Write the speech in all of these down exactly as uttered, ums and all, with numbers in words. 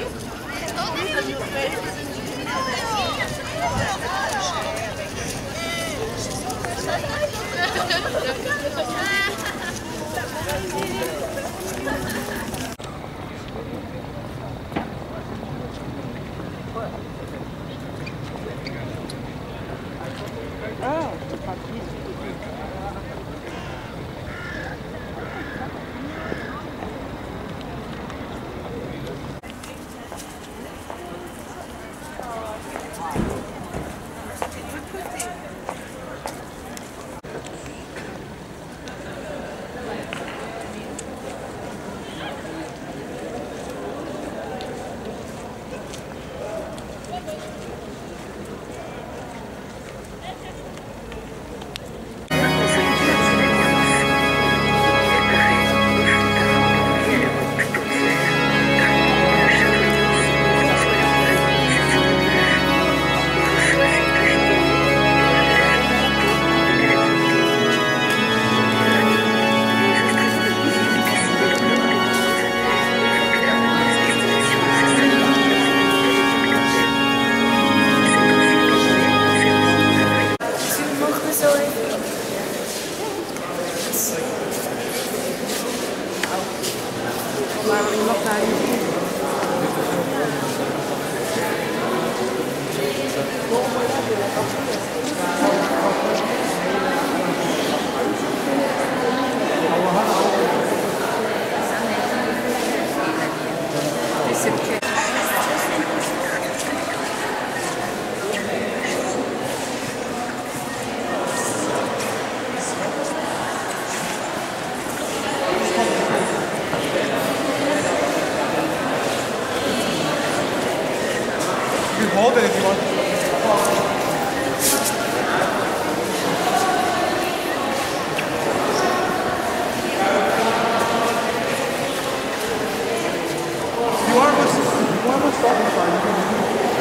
Ah, c'est pas pris. more than if you want. You are almost, you almost starting fine.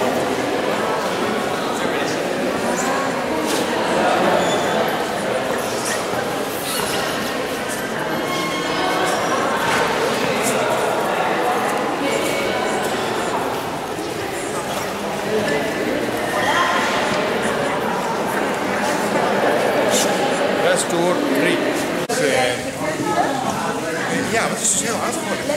Door drie. Ja, maar het is dus heel hard geworden.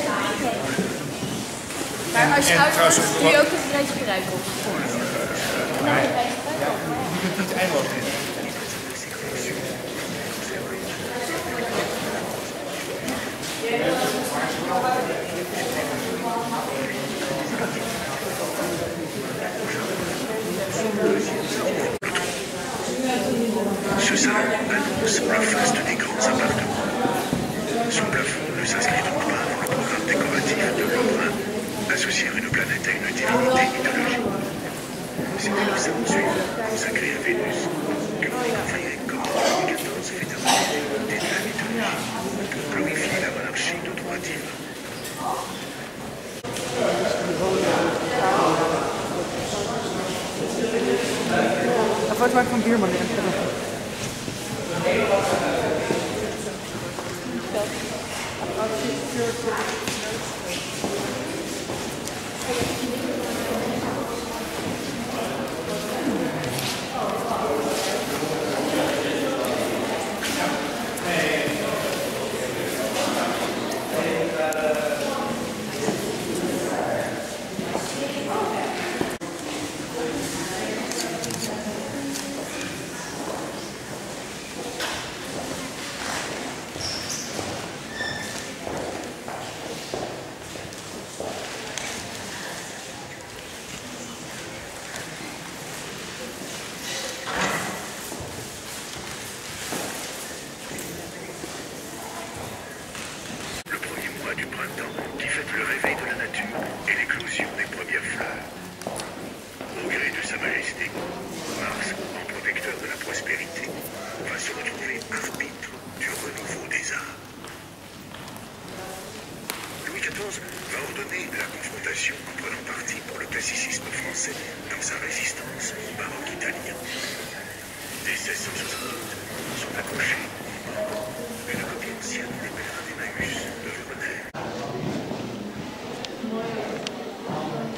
Maar als je en, oud trouwens, wordt, doe je ook een beetje gebruik op. Nee, ja, je kunt niet eindeloos in. Ce salon annonce le faste des grands appartements. Son plafond ne s'inscrit donc pas dans le programme décoratif de l'Embrun, associer une planète à une divinité mythologique. C'est le salon suivant, consacré à Vénus, que vous découvrirez comme Louis quatorze fait apparaître de la mythologie pour glorifier la monarchie de droit divin. Wat maakt van buurman in? Du printemps qui fête le réveil de la nature et l'éclosion des premières fleurs. Au gré de sa majesté, Mars, en protecteur de la prospérité, va se retrouver arbitre du renouveau des arts. Louis quatorze va ordonner la confrontation en prenant parti pour le classicisme français dans sa résistance au baroque italien. Dès seize cent soixante-douze, sont accrochés une copie ancienne des pèlerins d'Emmaüs devait renaître.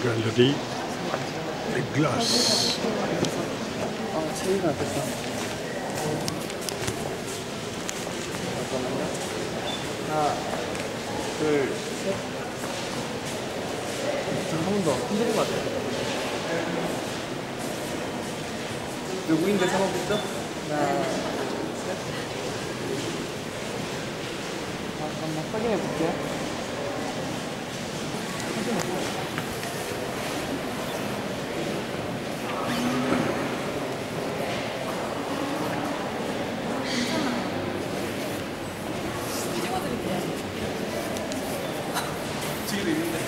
galerie des glaces. 아, 체리가 됐다. 잠깐만요. 하나, 둘, 셋. 한 번 더. 흔들린 것 같아요. 누구인데 상관없죠? 하나, 셋. 아, 잠깐만 확인해 볼게요. 확인해 볼게요. 지금 있는데.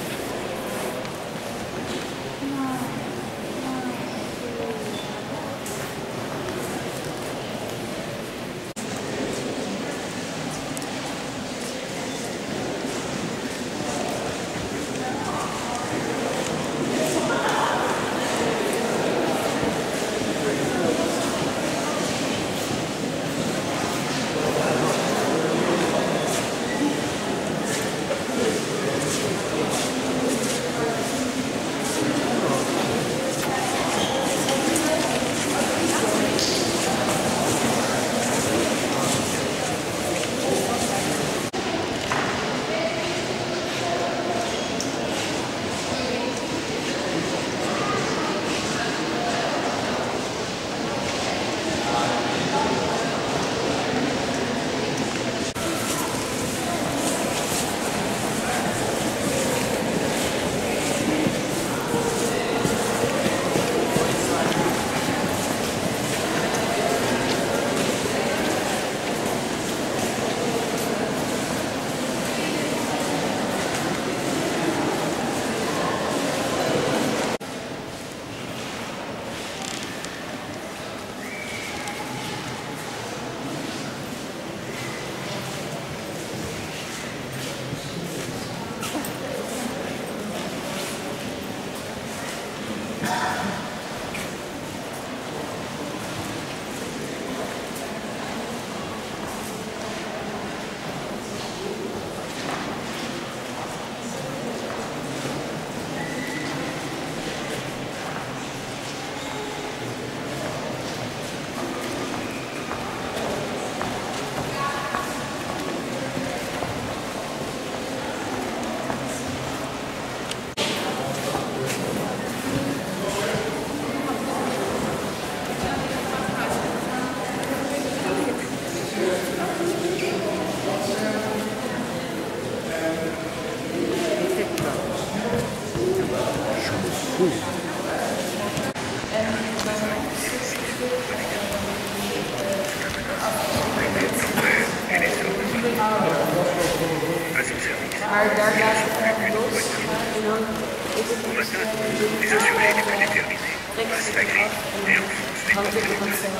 Maar daar blijft het gewoon los. En dan is het Les assurés les plus déterminés passent la grille et enfoncent les portes de l'hôtel.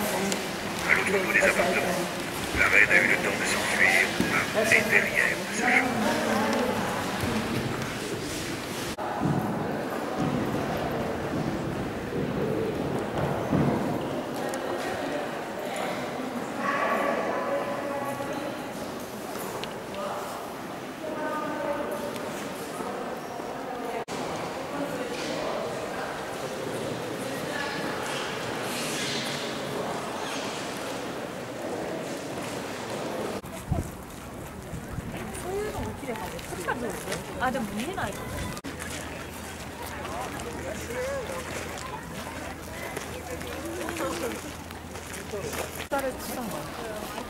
À l'autre bout des appartements, la reine a eu le temps de s'enfuir par les derrières de sa chambre. 아, 근데 문 해놔, 이거. 딸을 치는 거야.